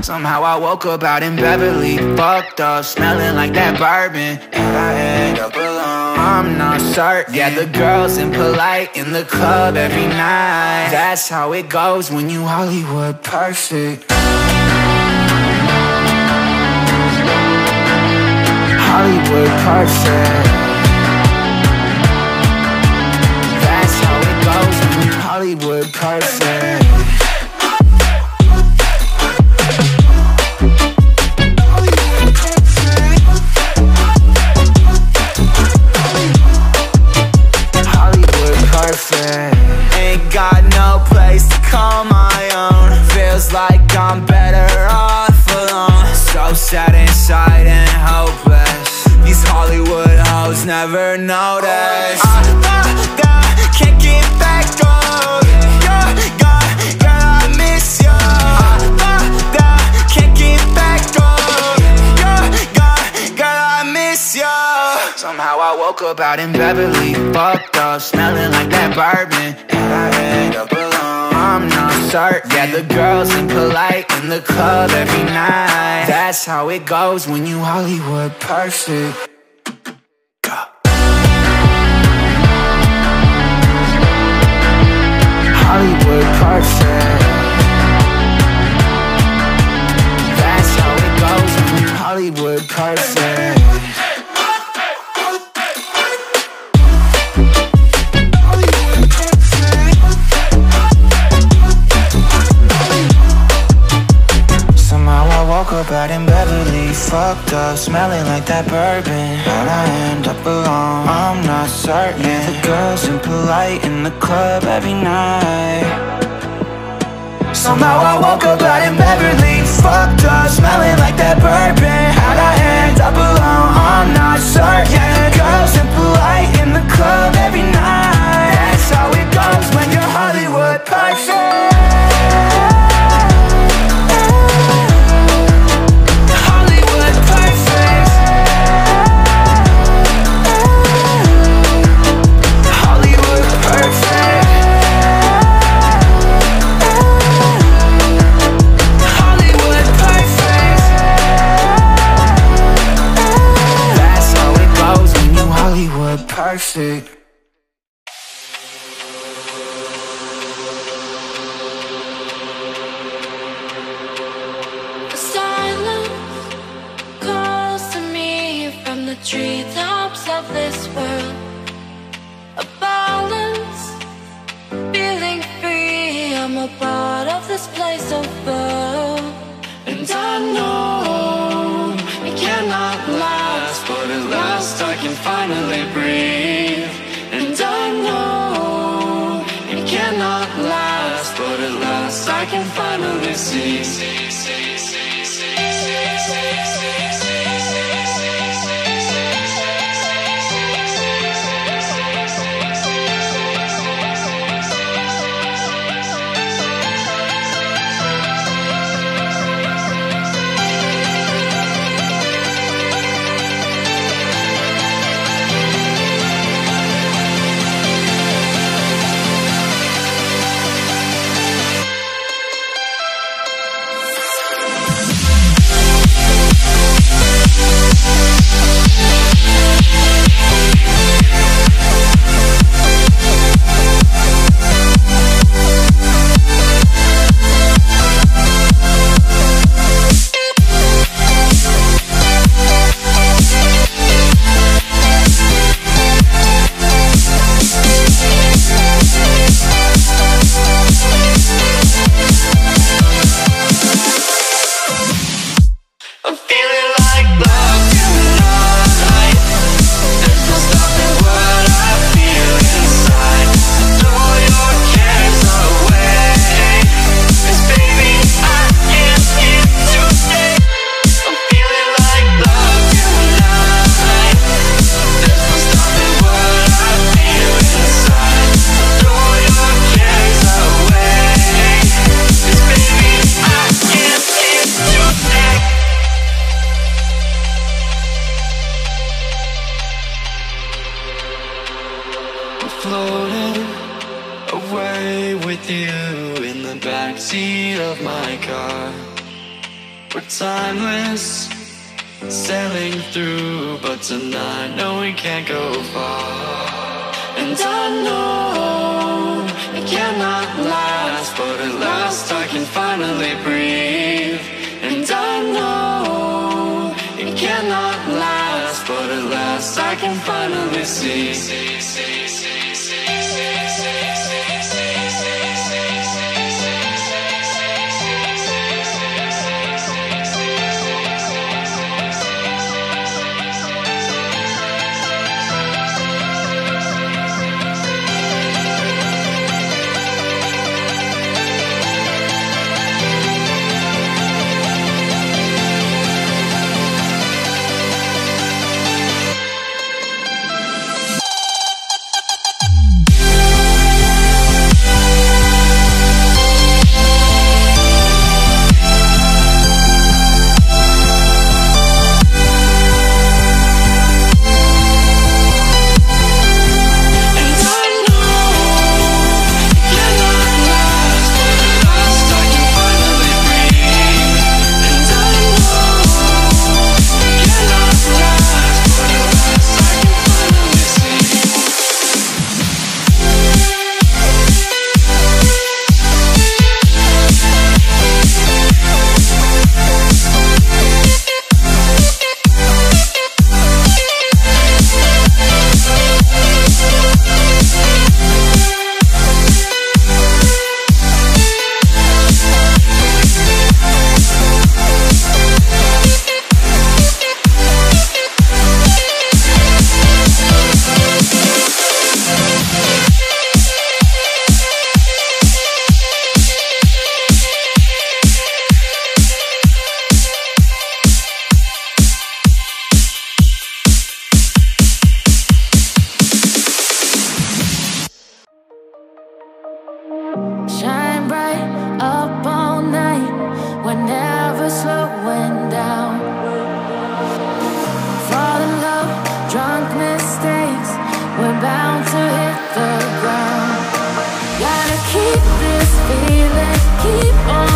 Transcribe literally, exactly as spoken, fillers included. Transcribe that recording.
Somehow I woke up out in Beverly, fucked up, smelling like that bourbon. And I end up alone, I'm not certain. Yeah, the girls impolite in the club every night. That's how it goes when you Hollywood perfect. Hollywood perfect. That's how it goes when you Hollywood perfect. Ain't got no place to call my own. Feels like I'm better off alone. So sad inside and hopeless. These Hollywood hoes never notice. I, I, I can't get back on. You're gone, girl, I miss you. I, I, I can't get back on. You're gone, girl, I miss you. Somehow I woke up out in Beverly, fucked up, smelling like that bourbon. And I end up alone, I'm not certain. Yeah, the girls impolite in the club every night. That's how it goes when you Hollywood perfect. Hollywood perfect. That's how it goes when you Hollywood perfect. Woke up out in Beverly, fucked up, smelling like that bourbon. How'd I end up alone? I'm not certain. Yeah, the girls impolite in the club every night. Somehow I woke up out in Beverly, fucked up, smelling like that bourbon. How'd I end up alone? I'm not certain. Yeah, the girls impolite in the club every night. That's how it goes when you're Hollywood perfect. Perfect. The silence calls to me from the treetops of this world. A balance, feeling free. I'm a part of this place of love. And I know it cannot last, but at last I can finally breathe. And I know it cannot last, but at last I can finally see. floating away with you in the backseat of my car. we're timeless, sailing through, but tonight, no, we can't go far. And I know it cannot last, but at last I can finally breathe. And I know it cannot last, but at last I can finally see. Shine bright up all night, we're never slowing down. Fall in love, drunk mistakes, we're bound to hit the ground. Gotta keep this feeling, keep on